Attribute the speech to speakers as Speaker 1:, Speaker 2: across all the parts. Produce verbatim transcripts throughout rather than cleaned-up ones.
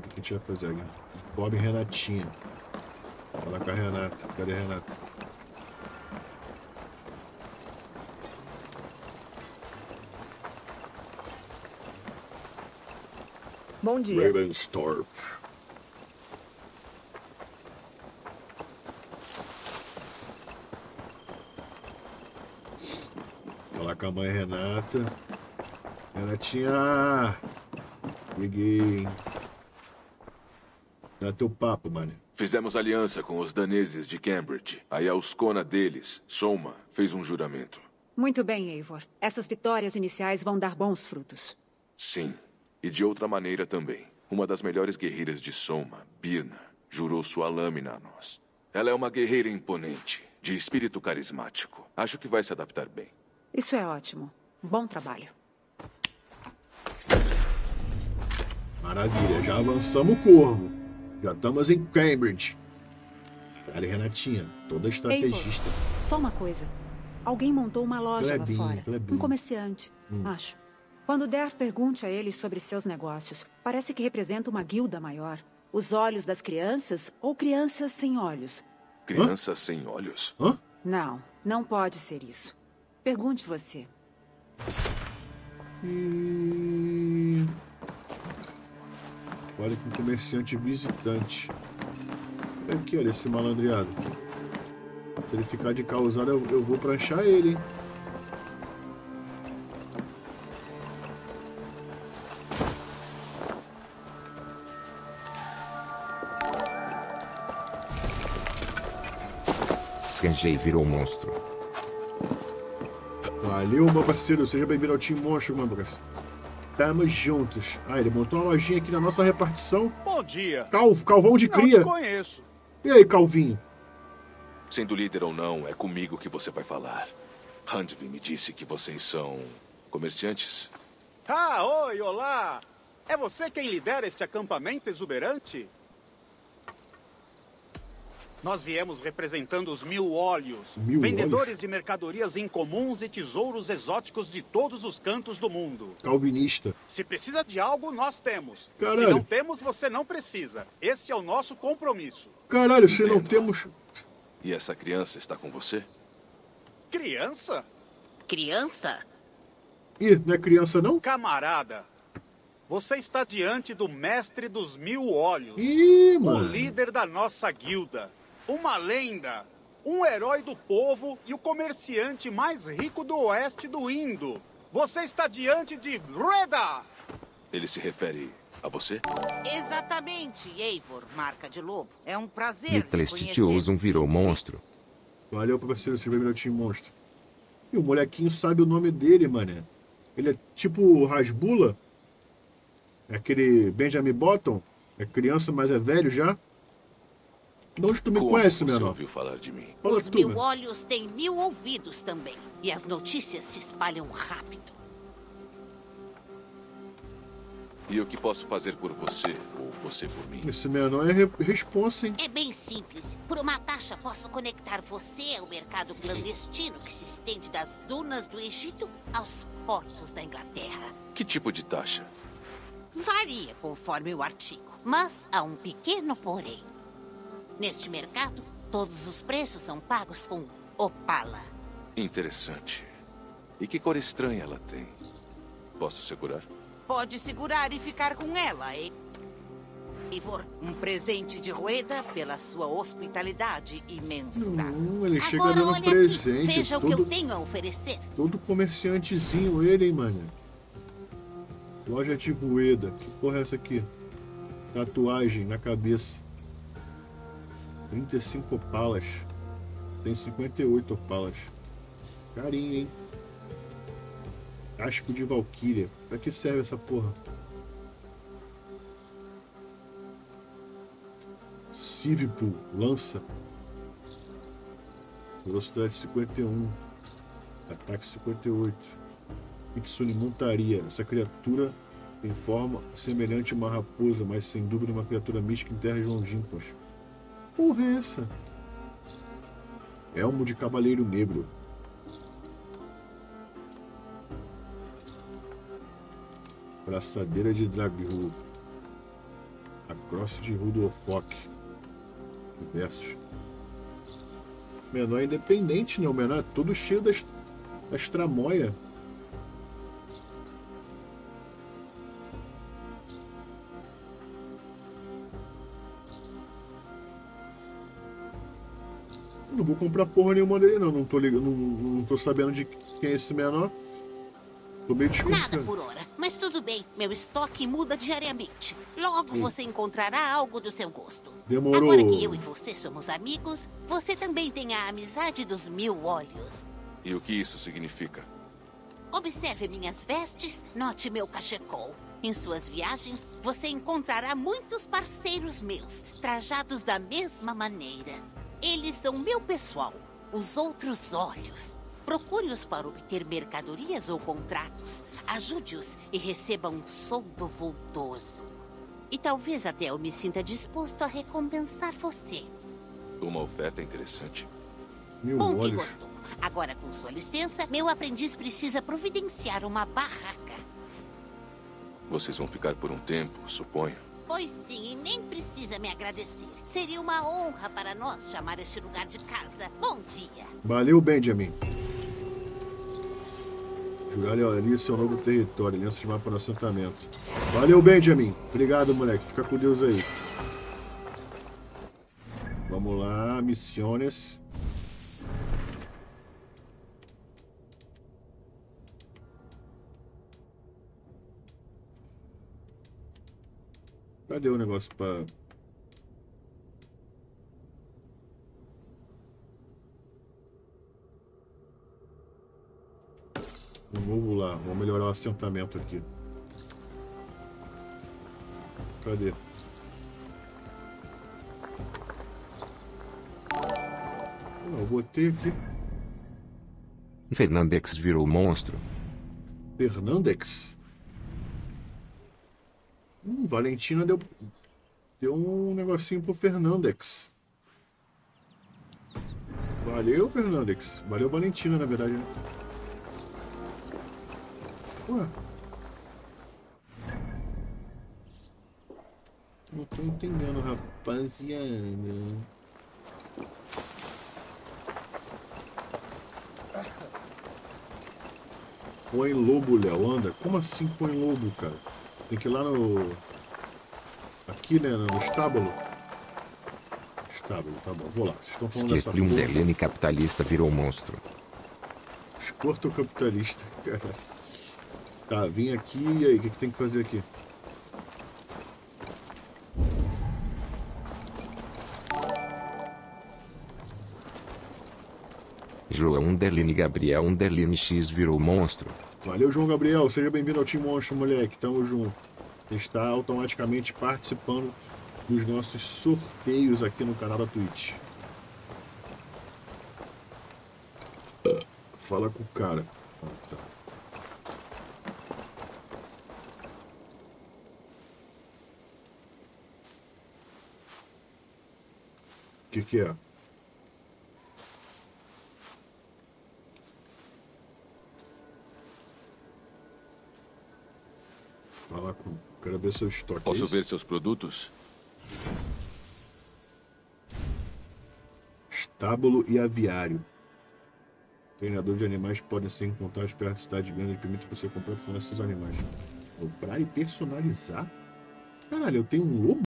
Speaker 1: o que a gente vai fazer aqui. Bob e Renatinha. Fala com a Renata. Cadê a Renata?
Speaker 2: Bom dia.
Speaker 1: Ravensthorpe. Falar com a mãe Renata. Renatinha! Peguei. Dá teu papo, mano.
Speaker 3: Fizemos aliança com os daneses de Cambridge. A Yauscona deles, Soma, fez um juramento.
Speaker 4: Muito bem, Eivor. Essas vitórias iniciais vão dar bons frutos.
Speaker 3: Sim. E de outra maneira também. Uma das melhores guerreiras de Soma, Birna, jurou sua lâmina a nós. Ela é uma guerreira imponente, de espírito carismático. Acho que vai se adaptar bem.
Speaker 4: Isso é ótimo. Bom trabalho.
Speaker 1: Maravilha, já avançamos o Corvo. Já estamos em Cambridge. Cara, Renatinha, toda estrategista.
Speaker 4: Eivor, só uma coisa. Alguém montou uma loja
Speaker 1: Clebinho,
Speaker 4: lá fora.
Speaker 1: Clebinho.
Speaker 4: Um comerciante,
Speaker 1: hum.
Speaker 4: acho. Quando der, pergunte a ele sobre seus negócios. Parece que representa uma guilda maior. Os olhos das crianças ou crianças sem olhos?
Speaker 3: Crianças Hã? sem olhos?
Speaker 1: Hã?
Speaker 4: Não, não pode ser isso. Pergunte você.
Speaker 1: Hum... Olha que um comerciante visitante. Aqui, olha esse malandreado. Se ele ficar de causada, eu, eu vou pranchar ele, hein?
Speaker 5: Sanjay virou um monstro.
Speaker 1: Valeu, meu parceiro. Seja bem-vindo ao Team Monstro, meu parceiro. Tamo juntos. Ah, ele montou uma lojinha aqui na nossa repartição.
Speaker 6: Bom dia.
Speaker 1: Calvo, Calvão de cria.
Speaker 6: Não te conheço.
Speaker 1: E aí, Calvinho?
Speaker 3: Sendo líder ou não, é comigo que você vai falar. Handvi me disse que vocês são comerciantes.
Speaker 6: Ah, oi, olá. É você quem lidera este acampamento exuberante? Nós viemos representando os Mil Olhos,
Speaker 1: Mil
Speaker 6: vendedores
Speaker 1: olhos?
Speaker 6: de mercadorias incomuns e tesouros exóticos de todos os cantos do mundo.
Speaker 1: Calvinista.
Speaker 6: Se precisa de algo, nós temos.
Speaker 1: Caralho.
Speaker 6: Se não temos, você não precisa. Esse é o nosso compromisso.
Speaker 1: Caralho, se não
Speaker 3: Entendo.
Speaker 1: temos...
Speaker 3: E essa criança está com você?
Speaker 6: Criança?
Speaker 7: Criança?
Speaker 1: Ih, não é criança, não?
Speaker 6: Camarada, você está diante do mestre dos Mil Olhos.
Speaker 1: Ih,
Speaker 6: O
Speaker 1: mano.
Speaker 6: líder da nossa guilda. Uma lenda. Um herói do povo e o comerciante mais rico do oeste do Indo. Você está diante de Reda!
Speaker 3: Ele se refere a você?
Speaker 7: Exatamente, Eivor, marca de lobo. É um prazer
Speaker 5: E
Speaker 7: lhe
Speaker 5: Tlestitiosum
Speaker 7: conhecer.
Speaker 5: virou monstro.
Speaker 1: Valeu, parceiro. Seja bem-vindo ao Team Monstro. E o molequinho sabe o nome dele, mané. Ele é tipo o Rasbula. É aquele Benjamin Button. É criança, mas é velho já. De onde tu me
Speaker 3: Como
Speaker 1: conhece,
Speaker 3: você
Speaker 1: menor?
Speaker 3: ouviu falar de mim?
Speaker 1: Fala
Speaker 7: Os
Speaker 1: tu,
Speaker 7: mil
Speaker 1: meu.
Speaker 7: olhos têm mil ouvidos também. E as notícias se espalham rápido.
Speaker 3: E o que posso fazer por você, ou você por mim?
Speaker 1: Esse menor é re responsa, hein?
Speaker 7: É bem simples. Por uma taxa, posso conectar você ao mercado clandestino que se estende das dunas do Egito aos portos da Inglaterra.
Speaker 3: Que tipo de taxa?
Speaker 7: Varia conforme o artigo, mas há um pequeno porém. Neste mercado, todos os preços são pagos com opala.
Speaker 3: Interessante. E que cor estranha ela tem? Posso segurar?
Speaker 7: Pode segurar e ficar com ela, hein? Eivor, um presente de Rueda pela sua hospitalidade imensurável.
Speaker 1: Hum, ele chega
Speaker 7: Agora
Speaker 1: dando
Speaker 7: olha
Speaker 1: presente.
Speaker 7: aqui, veja
Speaker 1: todo,
Speaker 7: o que eu tenho a oferecer.
Speaker 1: todo comerciantezinho ele, hein, mano? Loja de Rueda. Que porra é essa aqui? Tatuagem na cabeça. trinta e cinco opalas. Tem cinquenta e oito opalas. Carinho, hein? Casco de Valkyria. Pra que serve essa porra? Civipool. Lança. Velocidade cinquenta e um. Ataque cinquenta e oito. Kitsune montaria. Essa criatura tem forma semelhante a uma raposa, mas sem dúvida uma criatura mística em terras longínquas. Porra é essa? Elmo de Cavaleiro Negro. Braçadeira de dragão. A Cross de Rudolfock. Diversos. Menor é independente, né? O menor é todo cheio das, das tramóia. Não vou comprar porra nenhuma dele, não. Não tô, ligando, não, não tô sabendo de quem é esse menor. Tô meio desconfiado.
Speaker 7: Nada por hora, mas tudo bem. Meu estoque muda diariamente. Logo você encontrará algo do seu gosto.
Speaker 1: Demorou.
Speaker 7: Agora que eu e você somos amigos, você também tem a amizade dos mil olhos.
Speaker 3: E o que isso significa?
Speaker 7: Observe minhas vestes, note meu cachecol. Em suas viagens, você encontrará muitos parceiros meus, trajados da mesma maneira. Eles são meu pessoal, os outros olhos. Procure-os para obter mercadorias ou contratos. Ajude-os e receba um soldo vultoso. E talvez até eu me sinta disposto a recompensar você.
Speaker 3: Uma oferta interessante.
Speaker 1: Mil
Speaker 7: Bom que
Speaker 1: olhos.
Speaker 7: gostou. Agora, com sua licença, meu aprendiz precisa providenciar uma barraca.
Speaker 3: Vocês vão ficar por um tempo, suponho.
Speaker 7: Pois sim, e nem precisa me agradecer. Seria uma honra para nós chamar este lugar de casa. Bom dia.
Speaker 1: Valeu, Benjamin. Jurar ali seu novo território, aliança de mapa no assentamento. Valeu, Benjamin. Obrigado, moleque. Fica com Deus aí. Vamos lá, missões. Cadê o negócio pra... Vamos lá, vamos melhorar o assentamento aqui. Cadê? Ah, eu botei aqui.
Speaker 5: Fernandex virou monstro.
Speaker 1: Fernandex. Hum, Valentina deu, deu um negocinho pro Fernandex. Valeu, Fernandex. Valeu, Valentina, na verdade, né? Ué. Não tô entendendo, rapaziada. Põe lobo, Léo. Anda. Como assim põe lobo, cara? Tem que ir lá no... Aqui, né? No estábulo. Estábulo, tá bom. Vou lá. Vocês estão falando dessa
Speaker 5: Skip um
Speaker 1: porra.
Speaker 5: Delene capitalista virou monstro.
Speaker 1: Escorto capitalista, cara. Tá, vim aqui e aí, o que, que tem que fazer aqui?
Speaker 5: João Delene Gabriel um Delene X virou monstro.
Speaker 1: Valeu, João Gabriel. Seja bem-vindo ao Team Monstro, moleque. Tamo junto. Você está automaticamente participando dos nossos sorteios aqui no canal da Twitch. Fala com o cara. Ah, tá. O que que é? Falar com... Quero ver seu estoque.
Speaker 3: Posso
Speaker 1: é
Speaker 3: ver
Speaker 1: isso?
Speaker 3: seus produtos?
Speaker 1: Estábulo e aviário. Treinador de animais podem ser encontrados perto de cidade grande e permite você comprar esses animais. Comprar e personalizar? Caralho, eu tenho um lobo?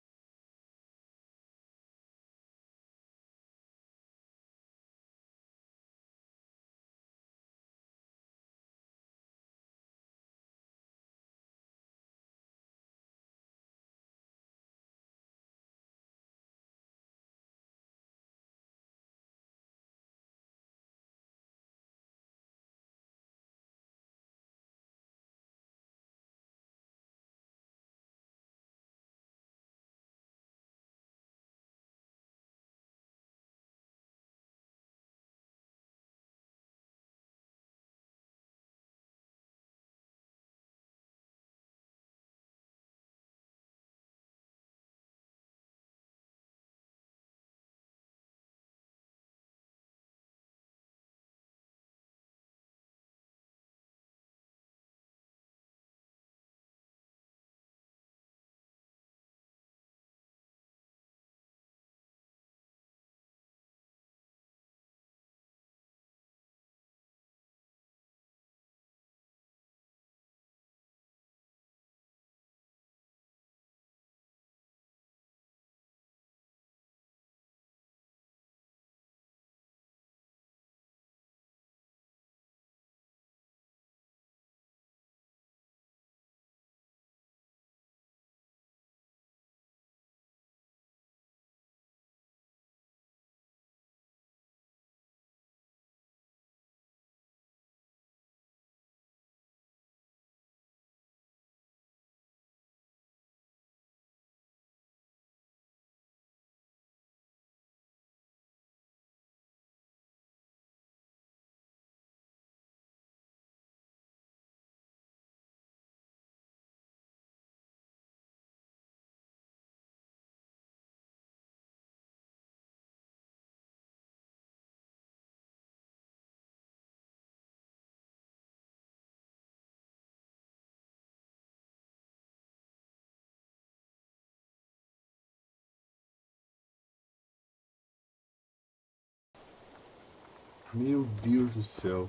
Speaker 1: Meu Deus do céu.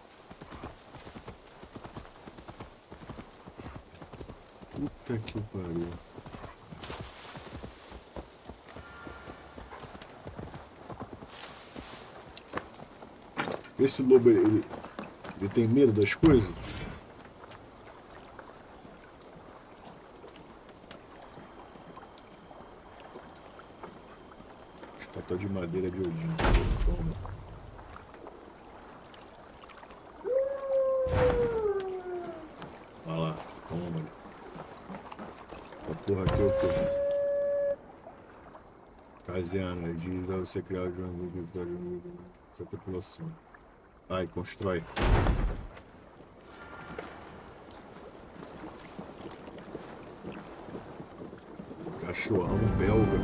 Speaker 1: Puta que pariu. Esse lobo, ele, ele tem medo das coisas? Estátua de madeira de Odin. Toma. Olha lá, toma. A porra aqui é o quê? Caseana, diz a você criar essa tripulação. Vai, constrói. Cachorrão belga.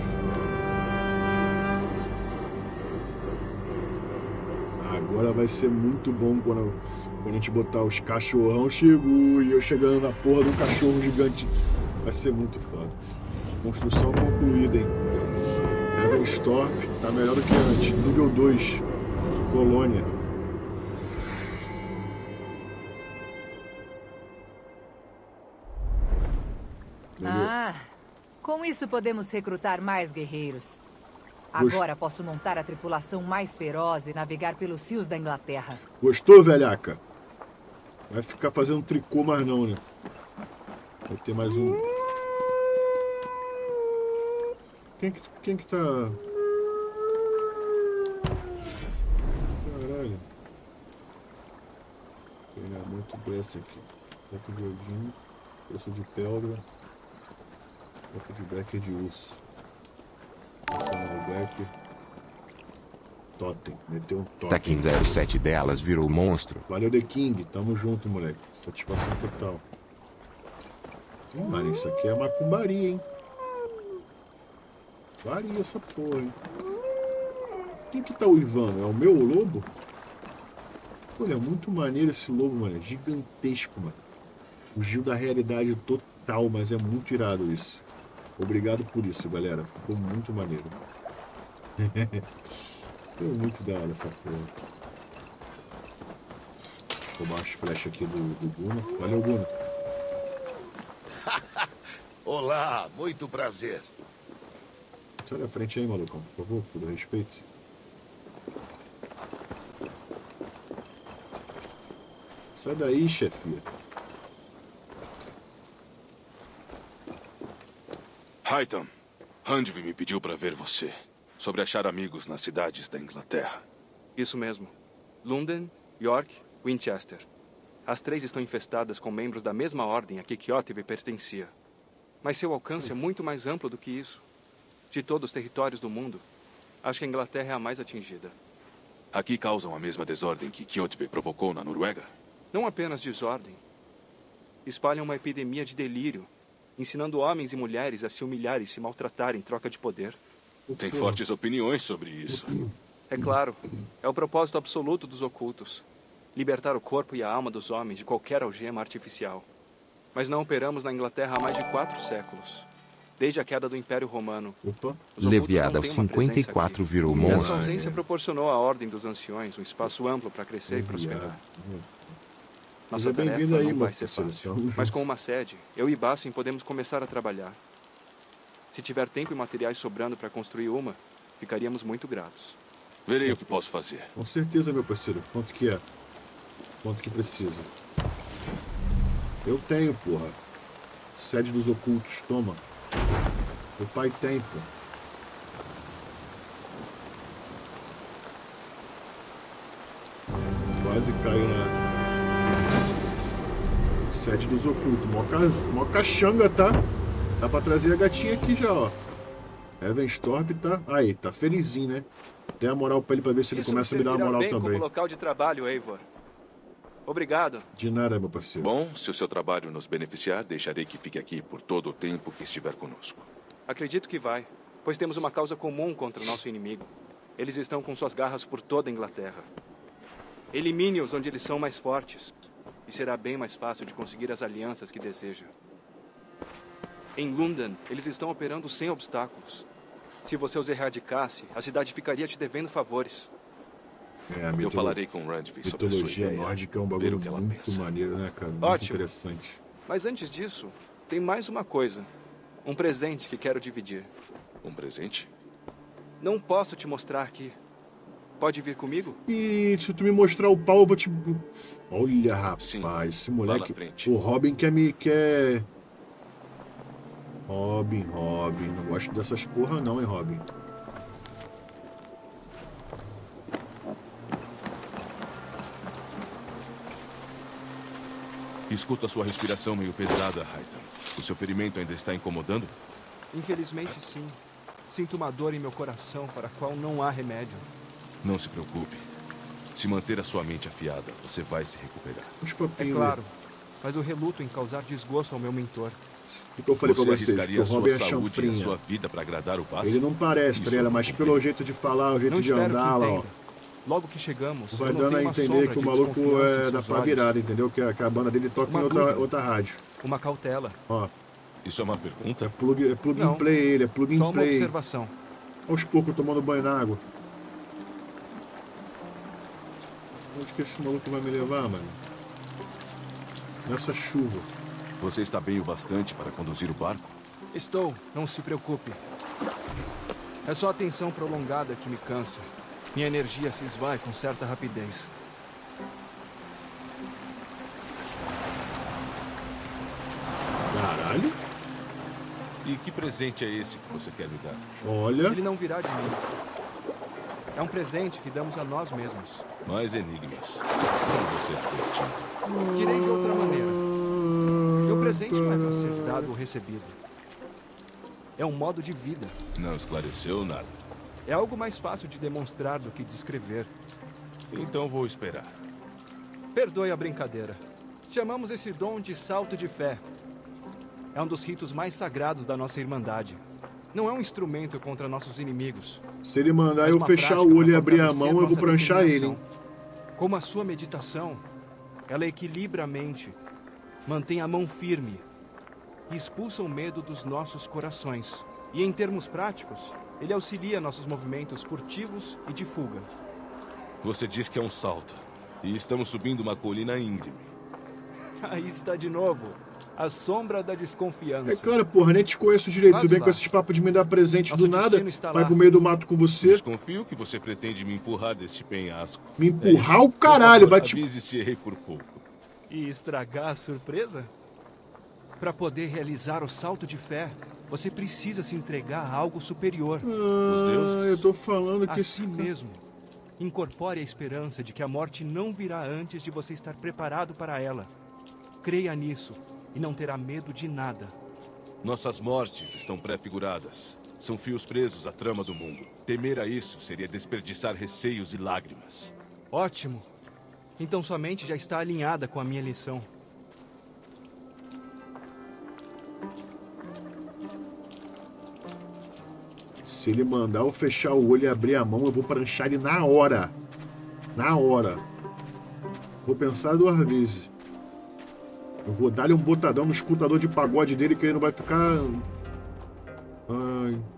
Speaker 1: Agora vai ser muito bom quando, quando a gente botar os cachorrão chegou e eu chegando na porra do cachorro gigante. Vai ser muito foda. Construção concluída, hein? Ravenstorp tá melhor do que antes. Nível dois. Colônia.
Speaker 2: Ah, com isso podemos recrutar mais guerreiros. Agora posso montar a tripulação mais feroz e navegar pelos rios da Inglaterra.
Speaker 1: Gostou, velhaca? Vai ficar fazendo tricô mais não, né? Vai ter mais um. Quem que, quem que tá... Caralho. Treinamento desse aqui. Becker de Odin. Osso de Pelgra. Becker de Becker de Urso. Becker. Totem. Meteu um totem.
Speaker 5: Taquin zero sete delas virou monstro.
Speaker 1: Valeu, The King. Tamo junto, moleque. Satisfação total. Hum, mano, isso aqui é macumbaria, hein? Varia essa porra, hein? Quem que tá uivando? É o meu lobo? Olha, é muito maneiro esse lobo, mano. É gigantesco, mano. Fugiu da realidade total, mas é muito irado isso. Obrigado por isso, galera. Ficou muito maneiro. Ficou muito da hora essa porra. Vou tomar as flechas aqui do, do Guna. Valeu, Guna.
Speaker 8: Olá, muito prazer.
Speaker 1: Sai da frente aí, malucão, por favor, por respeito. Sai daí, chefia.
Speaker 3: Highton, Handvi me pediu para ver você. Sobre achar amigos nas cidades da Inglaterra.
Speaker 9: Isso mesmo. London, York, Winchester. As três estão infestadas com membros da mesma ordem a que Kjotve pertencia. Mas seu alcance é muito mais amplo do que isso. De todos os territórios do mundo, acho que a Inglaterra é a mais atingida.
Speaker 3: Aqui causam a mesma desordem que Kjotve provocou na Noruega?
Speaker 9: Não apenas desordem. Espalham uma epidemia de delírio, ensinando homens e mulheres a se humilhar e se maltratar em troca de poder.
Speaker 3: Tem fortes opiniões sobre isso.
Speaker 9: É claro, é o propósito absoluto dos ocultos. Libertar o corpo e a alma dos homens de qualquer algema artificial. Mas não operamos na Inglaterra há mais de quatro séculos. Desde a queda do Império Romano.
Speaker 1: Opa.
Speaker 5: Leviada aos cinquenta e quatro virou monstro.
Speaker 9: Essa ausência proporcionou à Ordem dos Anciões um espaço amplo para crescer Leviada. e prosperar. Nossa tarefa
Speaker 1: aí,
Speaker 9: não vai ser fácil. Mas com uma sede, eu e Bassem podemos começar a trabalhar. Se tiver tempo e materiais sobrando para construir uma, ficaríamos muito gratos.
Speaker 3: Verei o que posso fazer.
Speaker 1: Com certeza, meu parceiro. Quanto que é? Quanto que precisa? Eu tenho, porra. Sede dos ocultos, toma. O pai tem, pô. Quase caiu na sede dos ocultos. Mó, ca... Mó caxanga, tá? Dá pra trazer a gatinha aqui já, ó. Ravenstorp tá... Aí, tá felizinho, né? Dê a moral pra ele pra ver se ele
Speaker 9: Isso
Speaker 1: começa a me dar uma moral
Speaker 9: bem
Speaker 1: também.
Speaker 9: Como local de trabalho, Eivor. Obrigado.
Speaker 1: De nada, meu parceiro.
Speaker 3: Bom, se o seu trabalho nos beneficiar, deixarei que fique aqui por todo o tempo que estiver conosco.
Speaker 9: Acredito que vai, pois temos uma causa comum contra o nosso inimigo. Eles estão com suas garras por toda a Inglaterra. Elimine-os onde eles são mais fortes, e será bem mais fácil de conseguir as alianças que deseja. Em London, eles estão operando sem obstáculos. Se você os erradicasse, a cidade ficaria te devendo favores.
Speaker 1: É, a
Speaker 3: Eu
Speaker 1: mitolo-
Speaker 3: falarei com Randvi sobre a sua
Speaker 1: mitologia
Speaker 3: ideia.
Speaker 1: nórdica é um
Speaker 3: ver
Speaker 1: bagulho
Speaker 3: o que ela
Speaker 1: muito
Speaker 3: pensa.
Speaker 1: maneiro, né, cara? Muito
Speaker 9: Ótimo.
Speaker 1: interessante.
Speaker 9: Mas antes disso, tem mais uma coisa. Um presente que quero dividir.
Speaker 3: Um presente?
Speaker 9: Não posso te mostrar aqui. Pode vir comigo?
Speaker 1: E se tu me mostrar o pau, eu vou te... Olha, rapaz,
Speaker 3: Sim,
Speaker 1: esse
Speaker 3: vá na
Speaker 1: moleque...
Speaker 3: frente.
Speaker 1: O Robin quer me... quer... Robin, Robin. Não gosto dessas porra não, hein, Robin.
Speaker 3: Escuto a sua respiração meio pesada, Raiden. O seu ferimento ainda está incomodando?
Speaker 9: Infelizmente, sim. Sinto uma dor em meu coração para a qual não há remédio.
Speaker 3: Não se preocupe. Se manter a sua mente afiada, você vai se recuperar.
Speaker 1: Os
Speaker 9: É
Speaker 1: papinhos.
Speaker 9: claro, mas eu reluto em causar desgosto ao meu mentor.
Speaker 1: O que eu falei
Speaker 3: Você
Speaker 1: pra vocês? Que
Speaker 3: arriscaria
Speaker 1: o
Speaker 3: a sua
Speaker 1: Robin é
Speaker 3: saúde e a
Speaker 1: chanfrinha.
Speaker 3: sua vida para agradar o Bassi?
Speaker 1: Ele não parece,
Speaker 3: Isso
Speaker 1: tá ligado?
Speaker 3: eu
Speaker 1: Mas
Speaker 3: não
Speaker 1: pelo
Speaker 3: compreendo.
Speaker 1: jeito de falar, o jeito
Speaker 9: Não
Speaker 1: de
Speaker 9: espero
Speaker 1: andar,
Speaker 9: que
Speaker 1: lá, ó.
Speaker 9: entenda. Logo que chegamos,
Speaker 1: Vai
Speaker 9: eu
Speaker 1: dando
Speaker 9: notei
Speaker 1: a
Speaker 9: uma
Speaker 1: entender
Speaker 9: sombra
Speaker 1: que o
Speaker 9: de
Speaker 1: maluco
Speaker 9: desconfiança em
Speaker 1: é da
Speaker 9: seus
Speaker 1: pá
Speaker 9: olhos.
Speaker 1: virada, entendeu? Que a, que a banda dele toca
Speaker 9: Uma
Speaker 1: em outra,
Speaker 9: dúvida.
Speaker 1: outra rádio.
Speaker 9: Uma cautela.
Speaker 1: Ó,
Speaker 3: Isso é uma
Speaker 1: é
Speaker 3: pergunta?
Speaker 1: plug, é plug
Speaker 9: Não.
Speaker 1: and play ele, é plug
Speaker 9: Só
Speaker 1: and
Speaker 9: uma
Speaker 1: play.
Speaker 9: observação.
Speaker 1: Aos poucos tomando banho na água. Onde que esse maluco vai me levar, mano? Nessa chuva.
Speaker 3: Você está bem o bastante para conduzir o barco?
Speaker 9: Estou, não se preocupe. É só a tensão prolongada que me cansa. Minha energia se esvai com certa rapidez.
Speaker 1: Caralho.
Speaker 3: E que presente é esse que você quer me dar?
Speaker 1: Olha.
Speaker 9: Ele não virá de mim. É um presente que damos a nós mesmos.
Speaker 3: Mais enigmas. Como você é divertido.
Speaker 9: Direi de outra maneira. Meu presente não é para ser dado ou recebido. É um modo de vida.
Speaker 3: Não esclareceu nada.
Speaker 9: É algo mais fácil de demonstrar do que descrever.
Speaker 3: Então vou esperar.
Speaker 9: Perdoe a brincadeira. Chamamos esse dom de salto de fé. É um dos ritos mais sagrados da nossa Irmandade. Não é um instrumento contra nossos inimigos.
Speaker 1: Se ele mandar
Speaker 9: mas
Speaker 1: eu
Speaker 9: uma
Speaker 1: fechar
Speaker 9: prática
Speaker 1: o olho e
Speaker 9: para
Speaker 1: abrir a
Speaker 9: fortalecer
Speaker 1: mão, eu vou
Speaker 9: nossa
Speaker 1: pranchar ele, hein?
Speaker 9: determinação. Como a sua meditação, ela equilibra a mente, mantém a mão firme e expulsa o medo dos nossos corações. E em termos práticos, ele auxilia nossos movimentos furtivos e de fuga.
Speaker 3: Você diz que é um salto. E estamos subindo uma colina íngreme.
Speaker 9: Aí está de novo. A sombra da desconfiança.
Speaker 1: É claro, porra, nem te conheço direito. Tu
Speaker 9: Quase
Speaker 1: vem
Speaker 9: lá.
Speaker 1: com esses papos de me dar presente
Speaker 9: Nosso
Speaker 1: do nada,
Speaker 9: destino está
Speaker 1: vai
Speaker 9: lá.
Speaker 1: pro meio do mato com você.
Speaker 3: Desconfio que você pretende me empurrar deste penhasco.
Speaker 1: Me
Speaker 3: É
Speaker 1: empurrar
Speaker 3: isso?
Speaker 1: o caralho,
Speaker 3: Por favor,
Speaker 1: vai te...
Speaker 3: avise se errei por pouco.
Speaker 9: E estragar a surpresa? Para poder realizar o salto de fé, você precisa se entregar a algo superior.
Speaker 1: Ah,
Speaker 3: deuses.
Speaker 1: eu tô falando que...
Speaker 9: A si mesmo. Incorpore a esperança de que a morte não virá antes de você estar preparado para ela. Creia nisso e não terá medo de nada.
Speaker 3: Nossas mortes estão pré-figuradas. São fios presos à trama do mundo. Temer a isso seria desperdiçar receios e lágrimas.
Speaker 9: Ótimo. Então sua mente já está alinhada com a minha lição.
Speaker 1: Se ele mandar eu fechar o olho e abrir a mão, eu vou pranchar ele na hora. Na hora. Vou pensar duas vezes. Eu vou dar-lhe um botadão no escutador de pagode dele que ele não vai ficar... Ai...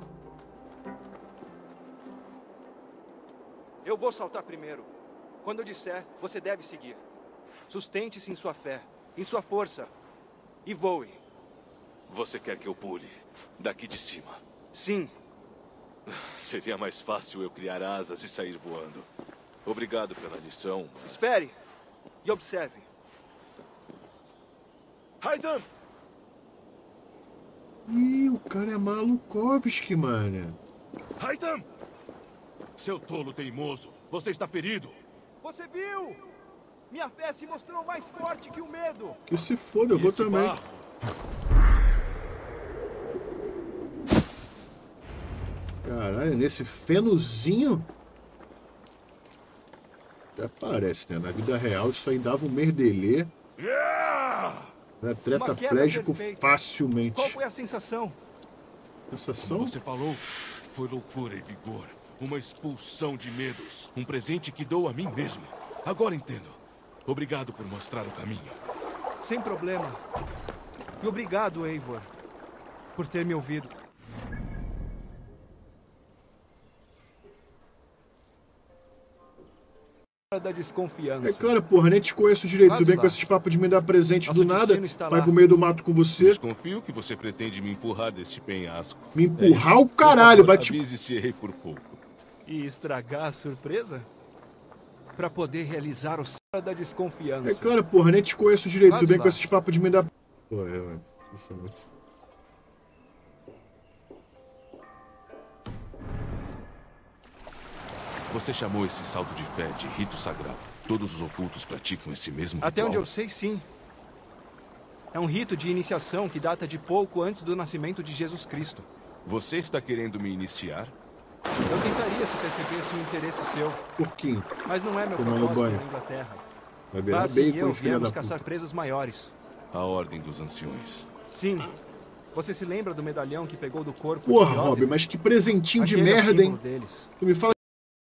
Speaker 9: Eu vou saltar primeiro. Quando eu disser, você deve seguir. Sustente-se em sua fé, em sua força. E voe.
Speaker 3: Você quer que eu pule daqui de cima?
Speaker 9: Sim.
Speaker 3: Seria mais fácil eu criar asas e sair voando. Obrigado pela lição. Mas...
Speaker 9: Espere e observe.
Speaker 3: Raiden!
Speaker 1: Ih, o cara é Malukovski, mano.
Speaker 3: Raiden! Seu tolo teimoso, você está ferido.
Speaker 9: Você viu? Minha fé se mostrou mais forte que o medo.
Speaker 1: Que se foda, eu vou
Speaker 3: Esse
Speaker 1: também.
Speaker 3: barro.
Speaker 1: Caralho, nesse fenozinho... Até parece, né? Na vida real isso aí dava um merdelê.
Speaker 3: Yeah!
Speaker 1: Era
Speaker 9: Uma queda
Speaker 1: tetraplégico
Speaker 9: perfeita.
Speaker 1: facilmente.
Speaker 9: Qual foi a sensação?
Speaker 1: Sensação?
Speaker 3: Como você falou, foi loucura e vigor. Uma expulsão de medos. Um presente que dou a mim mesmo. Agora entendo. Obrigado por mostrar o caminho.
Speaker 9: Sem problema. E obrigado, Eivor, por ter me ouvido. da desconfiança.
Speaker 1: É claro, porra, nem te conheço direito. Tu vem com esses papos de me dar presente Nosso do nada, vai pro meio do mato com você.
Speaker 10: Desconfio que você pretende me empurrar deste penhasco.
Speaker 1: Me empurrar é o caralho, vai te...
Speaker 10: Avise se errei por pouco.
Speaker 9: E estragar a surpresa? Pra poder realizar o céu da desconfiança.
Speaker 1: É claro, porra, nem te conheço direito. Mas tu vem lá. com esses papos de me dar... Pô, é, mano. Isso é muito...
Speaker 3: Você chamou esse salto de fé de rito sagrado. Todos os ocultos praticam esse mesmo ritual?
Speaker 9: Até onde eu sei, sim. É um rito de iniciação que data de pouco antes do nascimento de Jesus Cristo.
Speaker 3: Você está querendo me iniciar?
Speaker 9: Eu tentaria se percebesse um interesse seu.
Speaker 1: Pouquinho.
Speaker 9: Mas não é meu propósito na Inglaterra.
Speaker 1: Vai virar
Speaker 9: Bassi e eu
Speaker 1: filha
Speaker 9: viemos
Speaker 1: da
Speaker 9: caçar
Speaker 1: puta.
Speaker 9: presas maiores.
Speaker 3: A Ordem dos Anciões.
Speaker 9: Sim. Você se lembra do medalhão que pegou do corpo
Speaker 1: Porra,
Speaker 9: de
Speaker 1: Rob, mas que presentinho de
Speaker 9: Aquele é o
Speaker 1: merda, hein?
Speaker 9: símbolo deles.
Speaker 1: Tu me fala...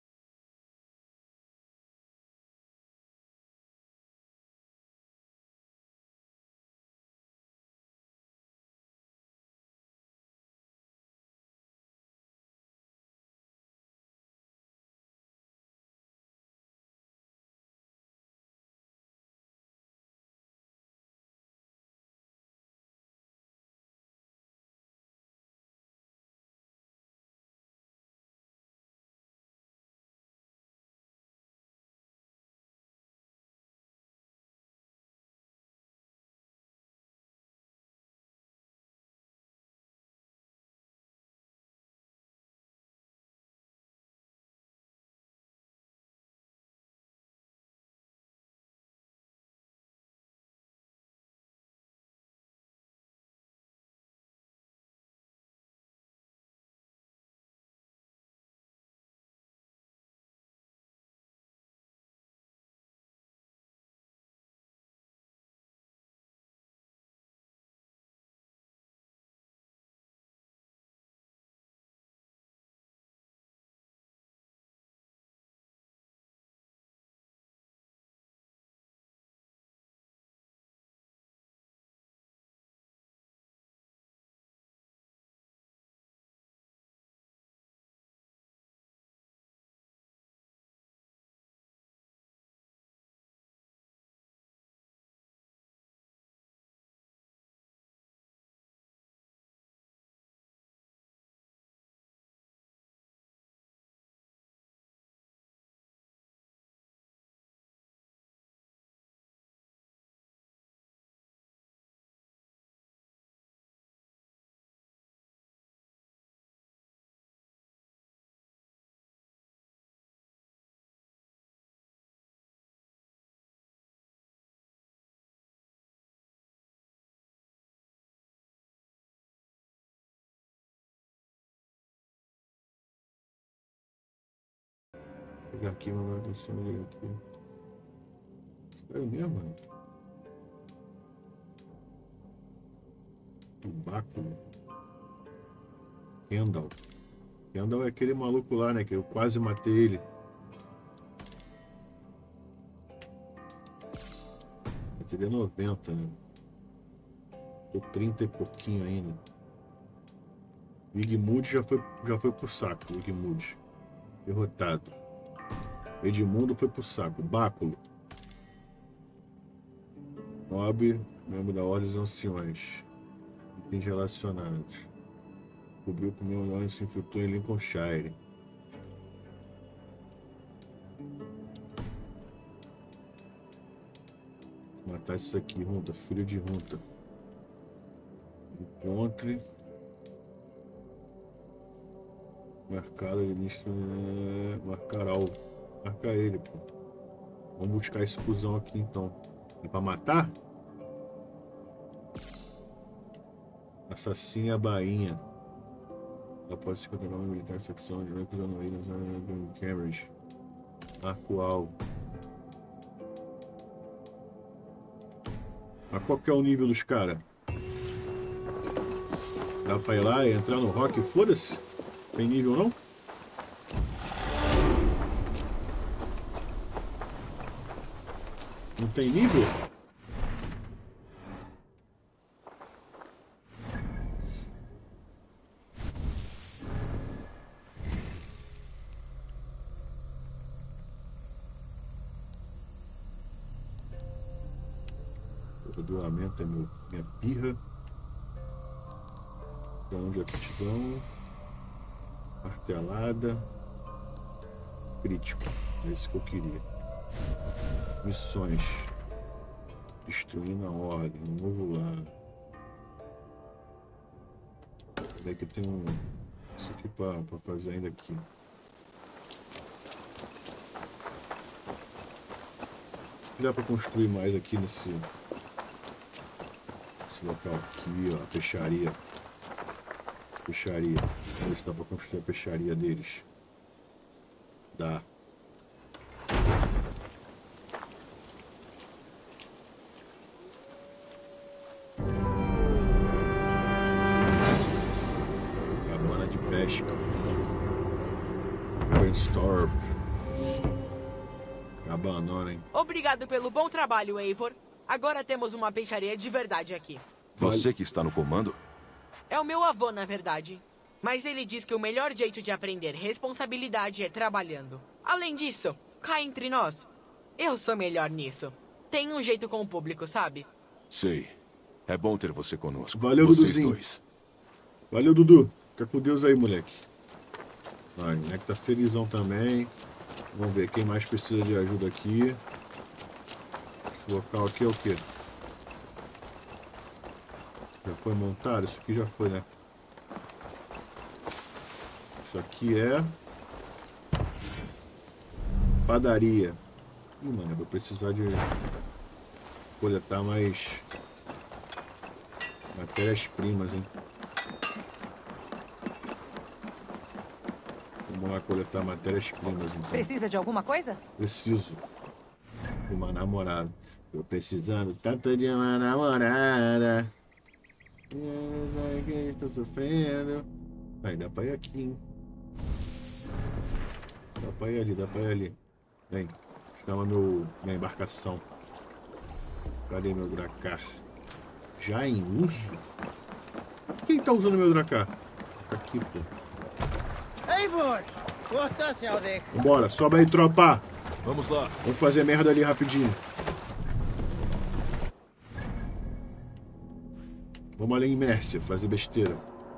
Speaker 1: Vou pegar aqui, meu Deus do céu, olha aqui. Sério mesmo, mano? O báculo. Kendall. Kendall é aquele maluco lá, né? Que eu quase matei ele. Seria noventa, né? Tô trinta e pouquinho ainda. Wigmund já foi, já foi pro saco. Wigmund. Derrotado. Edmundo foi pro saco. Báculo. Nobre, membro da Ordem dos Anciões. Itens relacionados. Cobriu com o meu nome e se infiltrou em Lincolnshire. Vou matar isso aqui, Runta. Filho de Runta. Encontre. Marcar início. Marcar alvo. Marca ele, pô. Vamos buscar esse cuzão aqui, então. É pra matar? Assassina a bainha. Ela pode se encontrar uma militar secção de veículos anuídos em Cambridge. Marco alvo. Mas qual que é o nível dos caras? Dá pra ir lá e entrar no rock? Foda-se. Tem nível não? Não tem nível? Atordoamento é meu, minha pirra. Então, de aptidão. Martelada. Crítico. É isso que eu queria. Missões. Destruindo a ordem. Um novo lar. Daí que tem um... Isso aqui pra, pra fazer ainda aqui. Dá pra construir mais aqui nesse... Nesse local aqui, ó. A peixaria. Peixaria. Vamos ver se dá pra construir a peixaria deles. Dá. Cabana de pesca. Brainstorm. Cabanona, hein?
Speaker 11: Obrigado pelo bom trabalho, Eivor. Agora temos uma peixaria de verdade aqui.
Speaker 3: Você que está no comando?
Speaker 11: É o meu avô, na verdade. Mas ele diz que o melhor jeito de aprender responsabilidade é trabalhando. Além disso, cá entre nós, eu sou melhor nisso. Tem um jeito com o público, sabe?
Speaker 3: Sei. É bom ter você conosco.
Speaker 1: Valeu,
Speaker 3: Vocês
Speaker 1: Duduzinho.
Speaker 3: dois.
Speaker 1: Valeu, Dudu. Fica com Deus aí, moleque. Vai, o moleque tá felizão também. Vamos ver quem mais precisa de ajuda aqui. Esse local aqui é o quê? Já foi montado? Isso aqui já foi, né? Isso aqui é... Padaria. Ih, mano, eu vou precisar de coletar mais matérias-primas, hein? Vamos lá coletar matérias-primas, então.
Speaker 2: Precisa de alguma coisa?
Speaker 1: Preciso de uma namorada. Tô precisando tanto de uma namorada. Estou sofrendo. Aí, dá pra ir aqui, hein? Dá pra ir ali, dá pra ir ali. Vem, chama meu, minha embarcação. Cadê meu dracar? Já em uso? Quem tá usando meu dracar? Aqui, pô.
Speaker 12: Eivor! Corta-se, Aldeia.
Speaker 1: Vambora, sobe aí, tropa.
Speaker 10: Vamos lá.
Speaker 1: Vamos fazer merda ali rapidinho. Vamos ali em Mércia, fazer besteira.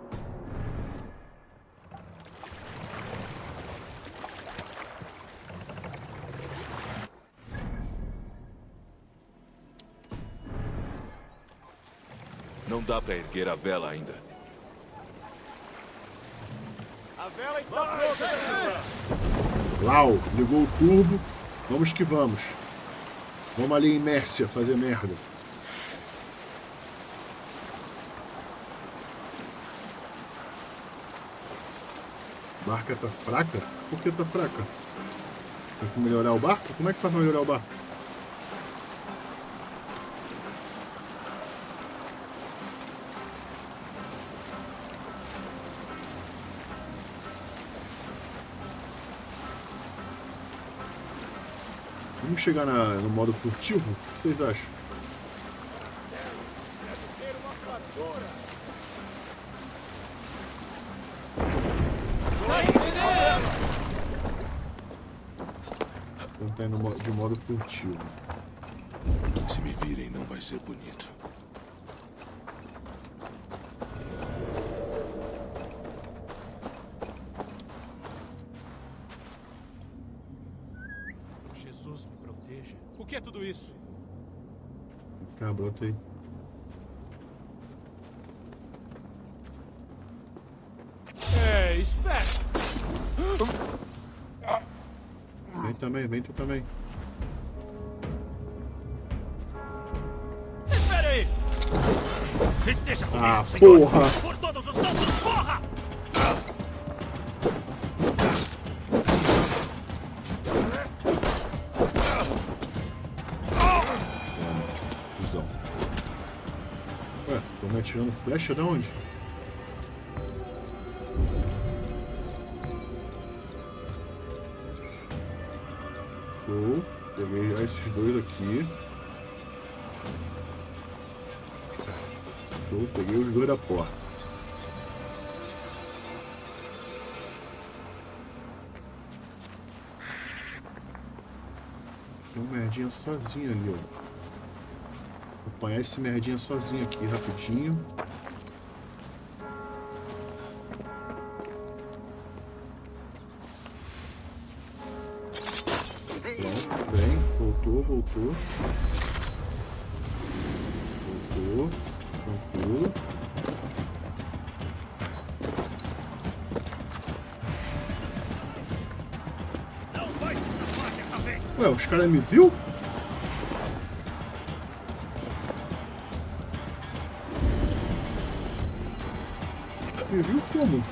Speaker 3: Não dá pra erguer a vela ainda.
Speaker 6: A vela está pronta.
Speaker 1: Lau, ligou o turbo. Vamos que vamos. Vamos ali em Mércia fazer merda. A barca tá fraca? Por que tá fraca? Tem que melhorar o barco? Como é que faz pra melhorar o barco? Vamos chegar na, no modo furtivo? O que vocês acham? Vamos estar indo de modo furtivo.
Speaker 3: Se me virem, não vai ser bonito.
Speaker 13: Jesus me proteja. O que é tudo isso?
Speaker 1: Cá, brota aí.
Speaker 13: É, espera!
Speaker 1: Vem também, vem tu também.
Speaker 13: Espera aí! Esteja comigo,
Speaker 1: Ah,
Speaker 13: senhor!
Speaker 1: porra!
Speaker 13: Por todos os santos, porra!
Speaker 1: Cusão. Ué, tô me atirando flecha de onde? Show. Peguei já esses dois aqui. Show, peguei os dois da porta. Tem um merdinha sozinho ali, ó. apanhar esse merdinha sozinho aqui, rapidinho. Pronto, vem. Voltou, voltou. Voltou. Tranquilo. Ué, os caras me viu? Me viu como?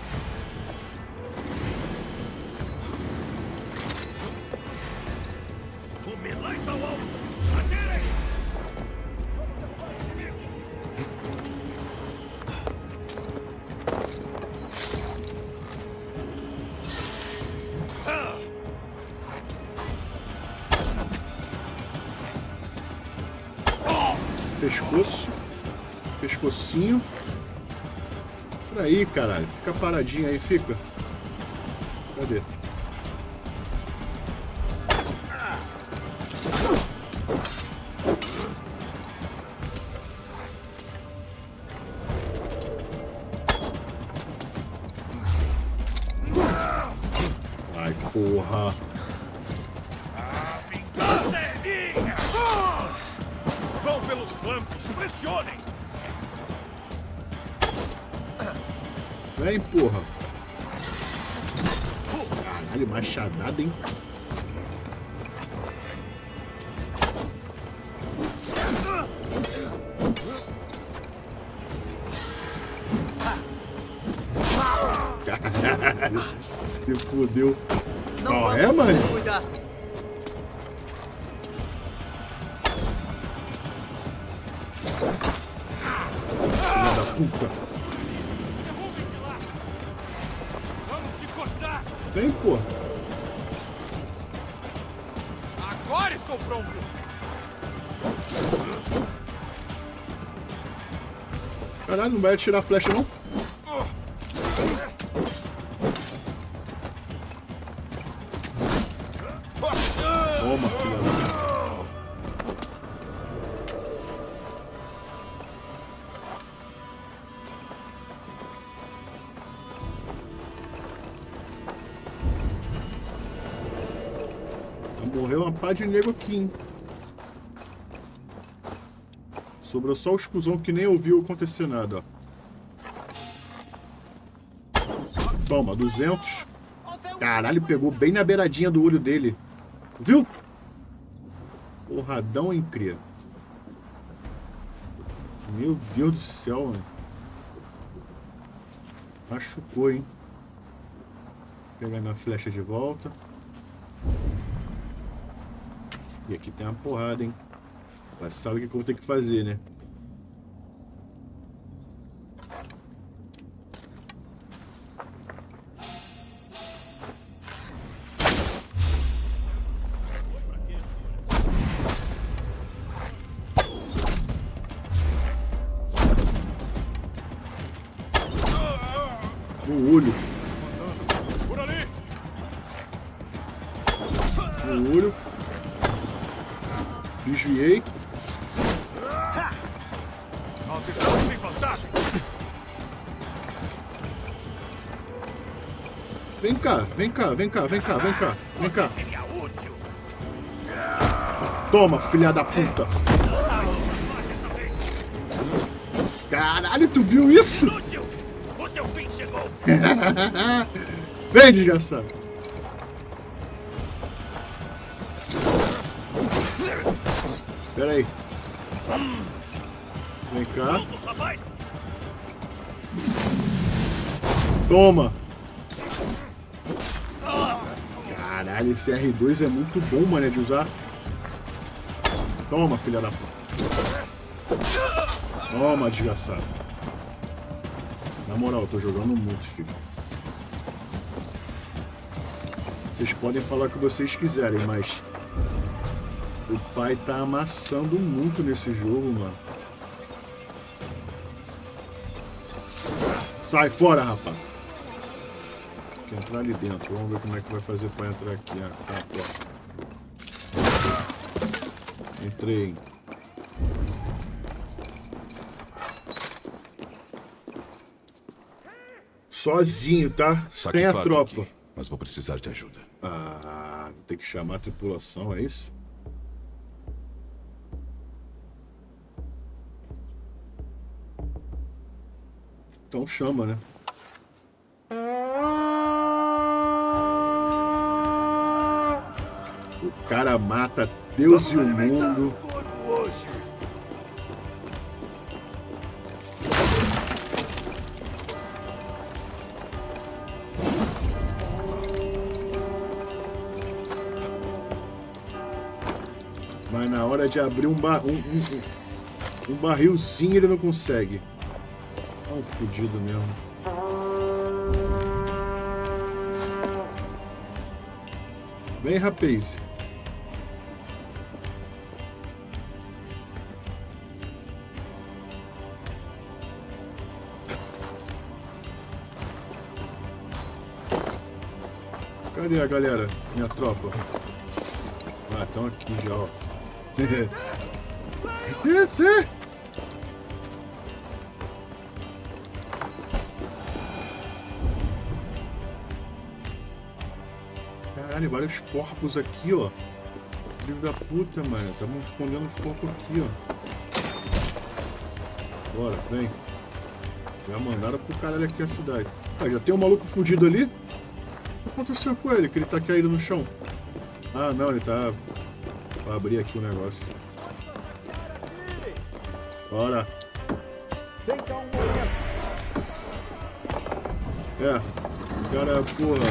Speaker 1: Pescoço. Pescocinho. Por aí, caralho. Fica paradinho aí, fica. Cadê? Ai, porra.
Speaker 13: Pelos flancos, pressionem!
Speaker 1: Vem, porra! Caralho, machadada, hein? Caralho, se fodeu. Qual é, mano? Puta.
Speaker 13: Vamos te cortar!
Speaker 1: Vem, pô.
Speaker 13: Agora estou pronto!
Speaker 1: Caralho, não vai atirar a flecha, não? Toma, filha da... Morreu uma pá de nego aqui, hein? Sobrou só os cuzão que nem ouviu acontecer nada, ó. Toma, duzentos. Caralho, pegou bem na beiradinha do olho dele. Viu? Porradão, hein, cria? Meu Deus do céu, mano. Machucou, hein? Vou pegar minha flecha de volta. E aqui tem uma porrada, hein? Mas sabe o que eu vou ter que fazer, né? No olho. No olho. Desviei.
Speaker 13: Nós estamos em vantagem.
Speaker 1: Vem cá, vem cá, vem cá, vem cá, vem cá, vem cá. Toma, filha da puta. Caralho, tu viu isso?
Speaker 13: O seu fim chegou.
Speaker 1: Vem, desgraçado. Pera aí. Vem cá. Toma. Caralho, esse R dois é muito bom, mano, de usar. Toma, filha da puta. Toma, desgraçado. Na moral, eu tô jogando muito, filho. Vocês podem falar o que vocês quiserem, mas... o pai tá amassando muito nesse jogo, mano. Sai fora, rapaz. Tem que entrar ali dentro. Vamos ver como é que vai fazer pra entrar aqui. Ah, tá a porta. Entrei. Sozinho, tá? Sem a tropa.
Speaker 3: Aqui, mas vou precisar de ajuda.
Speaker 1: Ah, vou ter que chamar a tripulação, é isso? Então chama, né? O cara mata Deus e o mundo. Mas na hora de abrir um, bar, um, um, um barrilzinho ele não consegue. É um fudido mesmo. Vem, rapaz. Cadê a galera? Minha tropa. Ah, estão aqui já, ó. Esse! Caralho, vários corpos aqui, ó. Filho da puta, mano. Estavam escondendo os corpos aqui, ó. Bora, vem. Já mandaram pro caralho aqui a cidade. Ah, já tem um maluco fudido ali? O que aconteceu com ele? Que ele tá caído no chão. Ah, não, ele tá... Vou abrir aqui o negócio. Bora. É. O cara, porra...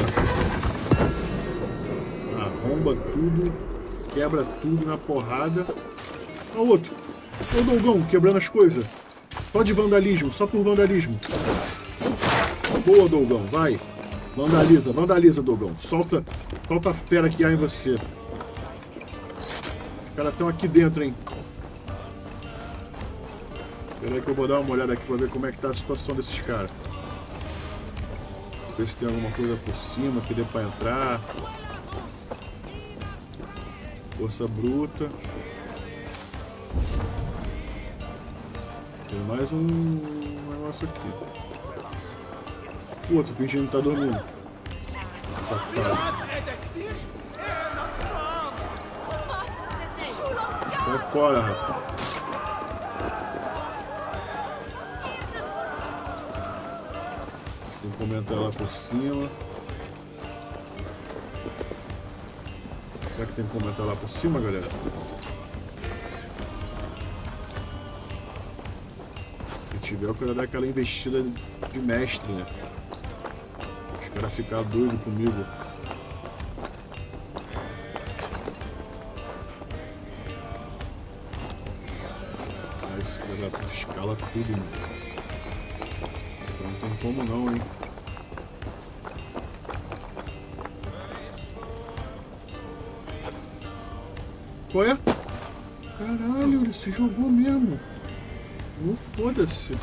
Speaker 1: Arromba tudo. Quebra tudo na porrada. Olha o outro. Olha o Dolgão quebrando as coisas. Só de vandalismo. Só por vandalismo. Boa, Dolgão. Vai. Vandaliza. Vandaliza, Dolgão. Solta, solta a fera que há em você. Os caras estão aqui dentro, hein? Espera aí que eu vou dar uma olhada aqui pra ver como é que tá a situação desses caras. Ver se tem alguma coisa por cima que dê pra entrar. Força bruta. Tem mais um negócio aqui. O outro fingindo que tá dormindo. Safado. Sai fora, rapaz. Tem que comentar lá por cima. Será que tem que comentar lá por cima, galera? Se tiver, eu quero dar aquela investida de mestre, né? Os caras ficar doidos comigo. Ah, esse filho da puta escala tudo, mano. Então não tem como não, hein? Qual é? Caralho, ele se jogou mesmo. Não foda-se.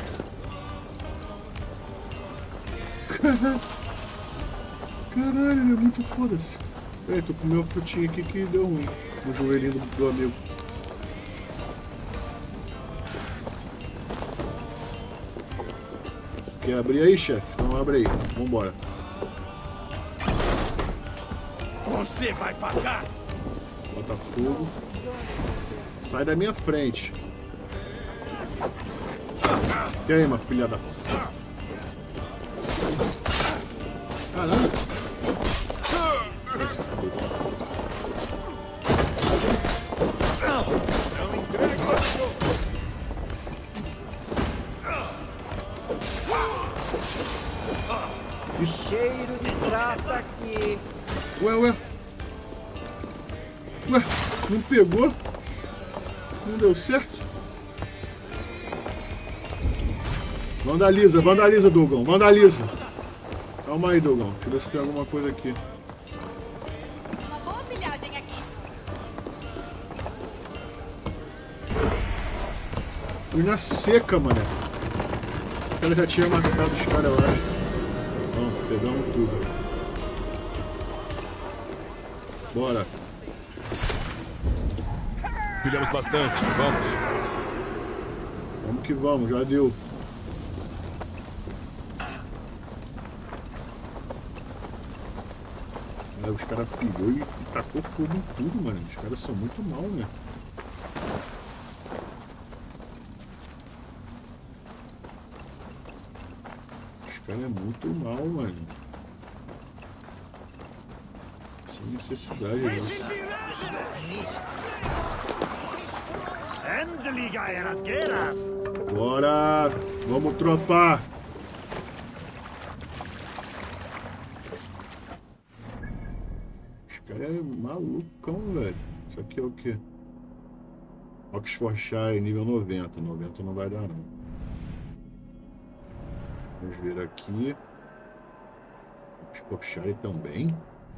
Speaker 1: Caralho. Caralho, ele é muito foda-se. Peraí, tô com meu frutinho aqui que deu ruim. No joelhinho do, do amigo. Quer abrir aí, chefe? Então abre aí. Vambora.
Speaker 13: Você vai pagar!
Speaker 1: Bota fogo. Sai da minha frente. Queima, filha da puta. Caralho. Esse
Speaker 13: Não entrega o
Speaker 12: Que cheiro de prata aqui.
Speaker 1: Ué, ué. Ué, não pegou? Não deu certo? Vandaliza, vandaliza, Dogão, vandaliza. Calma aí, Dogão. Deixa eu ver se tem alguma coisa aqui.
Speaker 14: Uma boa pilhagem aqui.
Speaker 1: Fui na seca, mané. O cara já tinha matado os caras, eu acho. Vamos, pegamos tudo. Bora.
Speaker 10: Pilhamos bastante, vamos.
Speaker 1: Vamos que vamos, já deu. Aí os caras pilhou e tacou fogo em tudo, mano. Os caras são muito mal, né? Os caras é muito mal, mano. Sem necessidade, né? Bora! Vamos, tropa! Os caras é malucão, velho. Isso aqui é o quê? Oxfordshire nível noventa. noventa não vai dar, não. Vamos ver aqui. Oxfordshire também.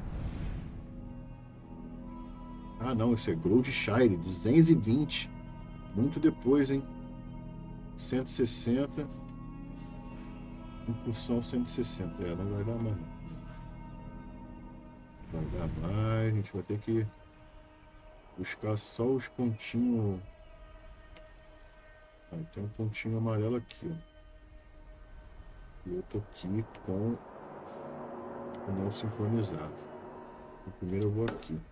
Speaker 1: Ah, não. Isso é Goldshire. duzentos e vinte. Muito depois, hein? cento e sessenta. Impulsão cento e sessenta. É, não vai dar mais. Vai dar mais. A gente vai ter que buscar só os pontinhos. Ah, tem um pontinho amarelo aqui, ó. E eu tô aqui com o não sincronizado. Então, primeiro eu vou aqui.